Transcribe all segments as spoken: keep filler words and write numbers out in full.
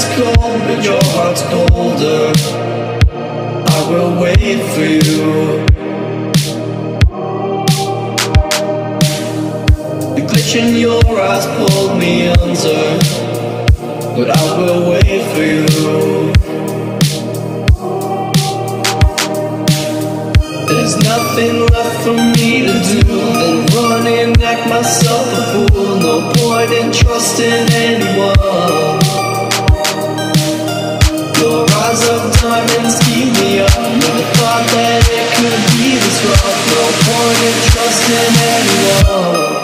is cold, but your heart's colder. I will wait for you. The glitch in your eyes pulled me under, but I will wait for you. There's nothing left for me to do than run and act myself a fool. No point in trusting anyone. Your eyes of diamonds keep me up. Never thought that it could be this rough. No point in trusting anyone.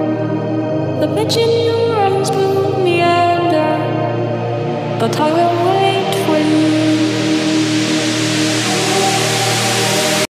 The bitch in your arms pulled me under, but I will wait.